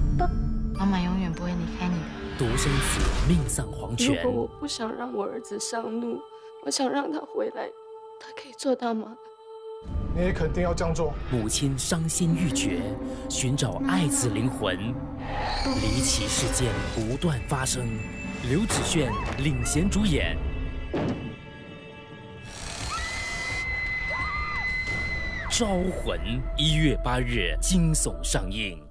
妈妈永远不会离开你的。 独生子命丧黄泉。 如果我不想让我儿子上路，我想让他回来，他可以做到吗？ 你也肯定要这样做。 母亲伤心欲绝，寻找爱子灵魂，离奇事件不断发生。刘芷炫领衔主演。招魂1月8日惊悚上映。